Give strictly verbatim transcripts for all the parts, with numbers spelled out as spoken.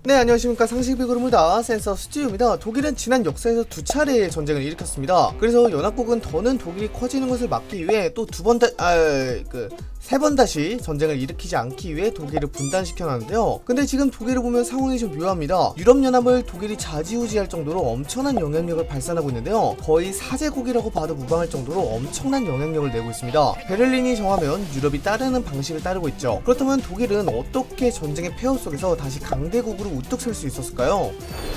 네, 안녕하십니까. 상식비그룹니다. 센서 스튜디오입니다. 독일은 지난 역사에서 두 차례의 전쟁을 일으켰습니다. 그래서 연합국은 더는 독일이 커지는 것을 막기 위해 또 두 번 다, 아, 그, 세 번 다시 전쟁을 일으키지 않기 위해 독일을 분단시켜놨는데요. 근데 지금 독일을 보면 상황이 좀 묘합니다. 유럽연합을 독일이 좌지우지할 정도로 엄청난 영향력을 발산하고 있는데요. 거의 사제국이라고 봐도 무방할 정도로 엄청난 영향력을 내고 있습니다. 베를린이 정하면 유럽이 따르는 방식을 따르고 있죠. 그렇다면 독일은 어떻게 전쟁의 폐허 속에서 다시 강대국으로 우뚝 설 수 있었을까요?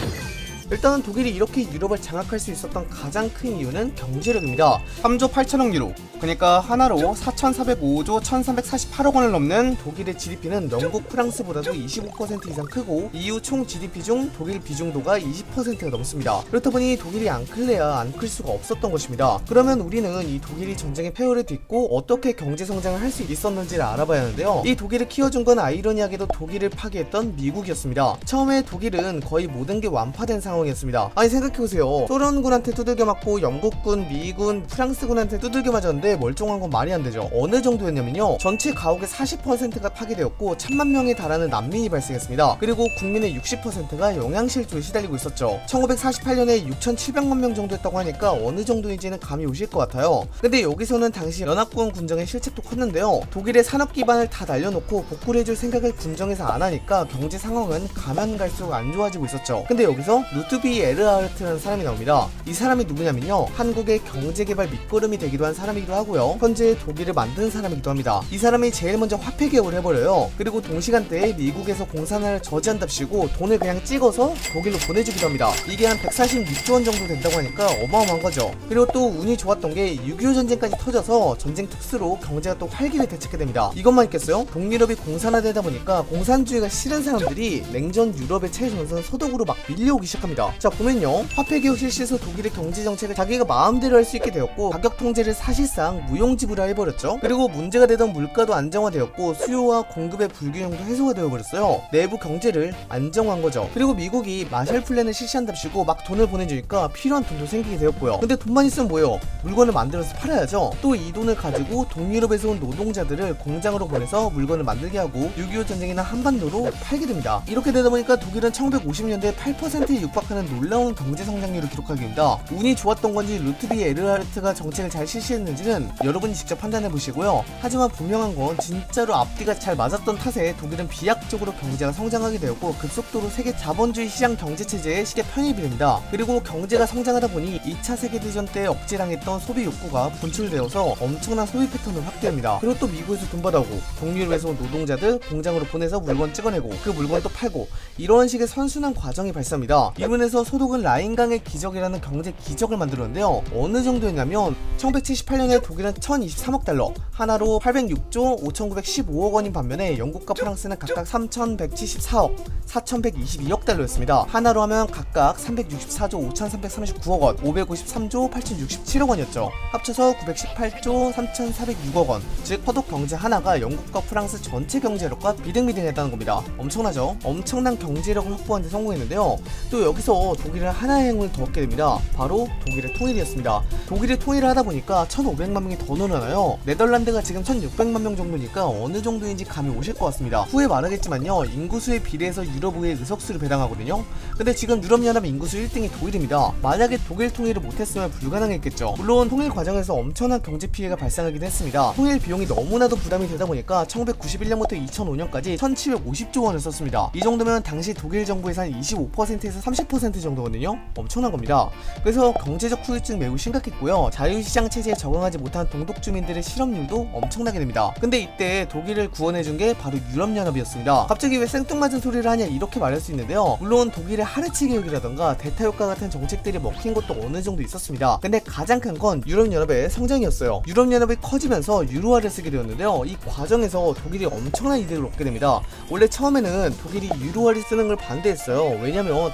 일단 독일이 이렇게 유럽을 장악할 수 있었던 가장 큰 이유는 경제력입니다. 삼조 팔천억 유로, 그러니까 하나로 사천사백오조 천삼백사십팔억 원을 넘는 독일의 지디피는 영국, 프랑스보다도 이십오 퍼센트 이상 크고 이유 총 지디피 중 독일 비중도가 이십 퍼센트가 넘습니다. 그렇다 보니 독일이 안 클래야 안 클 수가 없었던 것입니다. 그러면 우리는 이 독일이 전쟁의 폐허를 딛고 어떻게 경제 성장을 할 수 있었는지를 알아봐야 하는데요. 이 독일을 키워준 건 아이러니하게도 독일을 파괴했던 미국이었습니다. 처음에 독일은 거의 모든 게 완파된 상황 이었습니다. 아니 생각해보세요. 소련군한테 두들겨 맞고 영국군, 미군, 프랑스군한테 두들겨 맞았는데 멀쩡한 건 말이 안 되죠. 어느 정도였냐면요, 전체 가옥의 사십 퍼센트가 파괴되었고 천만 명에 달하는 난민이 발생했습니다. 그리고 국민의 육십 퍼센트가 영양실조에 시달리고 있었죠. 천구백사십팔 년에 육천칠백만 명 정도 했다고 하니까 어느 정도인지는 감이 오실 것 같아요. 근데 여기서는 당시 연합군 군정의 실책도 컸는데요. 독일의 산업 기반을 다 날려놓고 복구를 해줄 생각을 군정에서 안 하니까 경제 상황은 가면 갈수록 안 좋아지고 있었죠. 근데 여기서 루트비 에르하르트라는 사람이 나옵니다. 이 사람이 누구냐면요, 한국의 경제개발 밑거름이 되기도 한 사람이기도 하고요, 현재 독일을 만든 사람이기도 합니다. 이 사람이 제일 먼저 화폐 개혁을 해버려요. 그리고 동시간대에 미국에서 공산화를 저지한답시고 돈을 그냥 찍어서 독일로 보내주기도 합니다. 이게 한 백사십육조 원 정도 된다고 하니까 어마어마한 거죠. 그리고 또 운이 좋았던 게 육이오 전쟁까지 터져서 전쟁 특수로 경제가 또 활기를 되찾게 됩니다. 이것만 있겠어요? 동유럽이 공산화되다 보니까 공산주의가 싫은 사람들이 냉전 유럽의 최전선 서독으로 막 밀려오기 시작합니다. 자, 보면요, 화폐 개혁 실시에서 독일의 경제 정책을 자기가 마음대로 할 수 있게 되었고 가격 통제를 사실상 무용지물화 해버렸죠. 그리고 문제가 되던 물가도 안정화되었고 수요와 공급의 불균형도 해소가 되어버렸어요. 내부 경제를 안정화한 거죠. 그리고 미국이 마셜 플랜을 실시한답시고 막 돈을 보내주니까 필요한 돈도 생기게 되었고요. 근데 돈만 있으면 뭐예요? 물건을 만들어서 팔아야죠. 또 이 돈을 가지고 동유럽에서 온 노동자들을 공장으로 보내서 물건을 만들게 하고 육이오 전쟁이나 한반도로 팔게 됩니다. 이렇게 되다 보니까 독일은 천구백오십 년대에 팔 퍼센트에 육박하는 놀라운 경제 성장률을 기록하게 됩니다. 운이 좋았던 건지 루트비 에르하르트가 정책을 잘 실시했는지는 여러분이 직접 판단해 보시고요. 하지만 분명한 건 진짜로 앞뒤가 잘 맞았던 탓에 독일은 비약적으로 경제가 성장하게 되었고 급속도로 세계 자본주의 시장 경제 체제에 쉽게 편입이 됩니다. 그리고 경제가 성장하다 보니 이 차 세계대전 때 억제당했던 소비 욕구가 분출되어서 엄청난 소비 패턴을 확대합니다. 그리고 또 미국에서 돈 받아오고 동유럽에서 온 노동자들 공장으로 보내서 물건 찍어내고 그 물건 또 팔고, 이런 식의 선순환 과정이 발생합니다. 이문에서 소독은 라인강의 기적이라는 경제 기적을 만들었는데요. 어느 정도였냐면 천구백칠십팔 년에 독일은 천이십삼억 달러, 하나로 팔백육조 오천구백십오억 원인 반면에 영국과 프랑스는 각각 삼천백칠십사억, 사천백이십이억 달러였습니다. 하나로 하면 각각 삼백육십사조 오천삼백삼십구억 원, 오백오십삼조 팔천육십칠억 원이었죠. 합쳐서 구백십팔조 삼천사백육억 원, 즉 서독 경제 하나가 영국과 프랑스 전체 경제력과 비등비등했다는 겁니다. 엄청나죠? 엄청난 경제력을 확보하는 데 성공했는데요. 또 여기서 독일은 하나의 행운을 더 얻게 됩니다. 바로 독일의 통일이었습니다. 독일의 통일을 하다 보니까 천오백만 명이 더 늘어나요. 네덜란드가 지금 천육백만 명 정도니까 어느 정도인지 감이 오실 것 같습니다. 후에 말하겠지만요, 인구수에 비례해서 유럽의 의석수를 배당하거든요. 근데 지금 유럽연합 인구수 일 등이 독일입니다. 만약에 독일 통일을 못했으면 불가능했겠죠. 물론 통일 과정에서 엄청난 경제 피해가 발생하긴 했습니다. 통일 비용이 너무나도 부담이 되다 보니까 천구백구십일 년부터 이천오 년까지 천칠백오십조 원을 썼습니다. 이 정도면 당시 독일 정부 예산 이십오 퍼센트에서 삼십 퍼센트 정도거든요. 엄청난 겁니다. 그래서 경제적 후유증 매우 심각했고요. 자유시장 체제에 적응하지 못한 동독 주민들의 실업률도 엄청나게 됩니다. 근데 이때 독일을 구원해준 게 바로 유럽연합이었습니다. 갑자기 왜 생뚱맞은 소리를 하냐 이렇게 말할 수 있는데요. 물론 독일의 하르츠 개혁이라던가 대타효과 같은 정책들이 먹힌 것도 어느 정도 있었습니다. 근데 가장 큰 건 유럽연합의 성장이었어요. 유럽연합이 커지면서 유로화를 쓰게 되었는데요. 이 과정에서 독일이 엄청난 이득을 얻게 됩니다. 원래 처음에는 독일이 유로화를 쓰는 걸 반대했어요. 왜냐면 당시 마르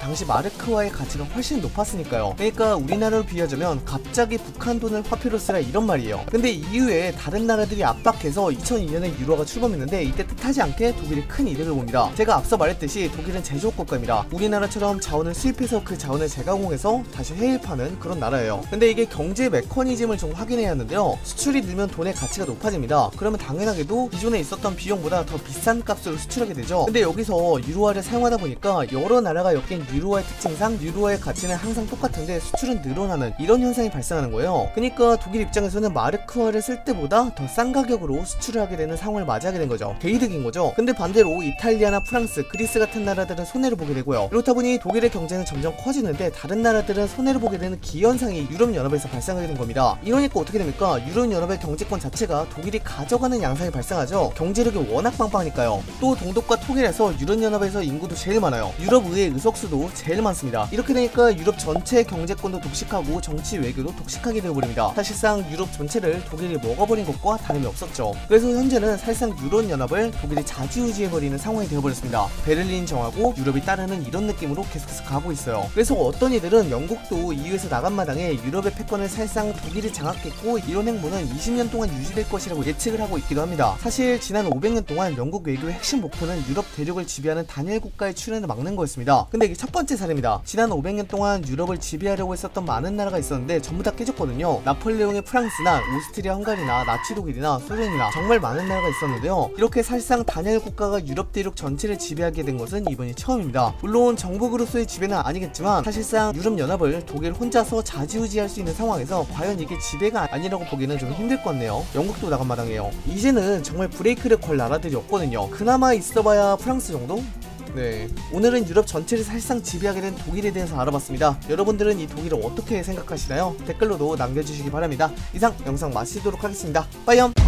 마르크화의 가치가 훨씬 높았으니까요. 그러니까 우리나라로 비하자면 갑자기 북한 돈을 화폐로 쓰라 이런 말이에요. 근데 이후에 다른 나라들이 압박해서 이천이 년에 유로가 출범했는데 이때 뜻하지 않게 독일이 큰 이득을 봅니다. 제가 앞서 말했듯이 독일은 제조업 국가입니다. 우리나라처럼 자원을 수입해서 그 자원을 재가공해서 다시 해외에 파는 그런 나라예요. 근데 이게 경제 메커니즘을 좀 확인해야 하는데요. 수출이 늘면 돈의 가치가 높아집니다. 그러면 당연하게도 기존에 있었던 비용보다 더 비싼 값으로 수출하게 되죠. 근데 여기서 유로화를 사용하다 보니까 여러 나라가 엮인 유로화의 특징상 유로화의 가치는 항상 똑같은데 수출은 늘어나는 이런 현상이 발생하는 거예요. 그러니까 독일 입장에서는 마르크화를 쓸 때보다 더 싼 가격으로 수출을 하게 되는 상황을 맞이하게 된 거죠. 개이득인 거죠. 근데 반대로 이탈리아나 프랑스, 그리스 같은 나라들은 손해를 보게 되고요. 이렇다 보니 독일의 경제는 점점 커지는데 다른 나라들은 손해를 보게 되는 기현상이 유럽연합에서 발생하게 된 겁니다. 이러니까 어떻게 됩니까? 유럽연합의 경제권 자체가 독일이 가져가는 양상이 발생하죠. 경제력이 워낙 빵빵하니까요. 또 동독과 통일해서 유럽연합에서 인구도 제일 많아요. 유럽의회 의석수도 제일 많습니다. 이렇게 되니까 유럽 전체의 경제권도 독식하고 정치 외교도 독식하게 되어버립니다. 사실상 유럽 전체를 독일이 먹어버린 것과 다름이 없었죠. 그래서 현재는 사실상 유럽연합을 독일이 좌지우지해버리는 상황이 되어버렸습니다. 베를린 정하고 유럽이 따르는 이런 느낌으로 계속해서 가고 있어요. 그래서 어떤 이들은 영국도 이유에서 나간 마당에 유럽의 패권을 사실상 독일이 장악했고 이런 행보는 이십 년 동안 유지될 것이라고 예측을 하고 있기도 합니다. 사실 지난 오백 년 동안 영국 외교의 핵심 목표는 유럽 대륙을 지배하는 단일 국가의 출현을 막는 거였습니다. 근데 이게 첫 번째 사례입니다. 지난 오백 년 동안 유럽을 지배하려고 했었던 많은 나라가 있었는데 전부 다 깨졌거든요. 나폴레옹의 프랑스나 오스트리아 헝가리나 나치 독일이나 소련이나 정말 많은 나라가 있었는데요. 이렇게 사실상 단일 국가가 유럽 대륙 전체를 지배하게 된 것은 이번이 처음입니다. 물론 정복으로서의 지배는 아니겠지만 사실상 유럽연합을 독일 혼자서 좌지우지할 수 있는 상황에서 과연 이게 지배가 아니라고 보기는 좀 힘들 것 같네요. 영국도 나간 마당이에요. 이제는 정말 브레이크를 걸 나라들이 없거든요. 그나마 있어봐야 프랑스 정도? 네, 오늘은 유럽 전체를 사실상 지배하게 된 독일에 대해서 알아봤습니다. 여러분들은 이 독일을 어떻게 생각하시나요? 댓글로도 남겨주시기 바랍니다. 이상 영상 마치도록 하겠습니다. 빠이염!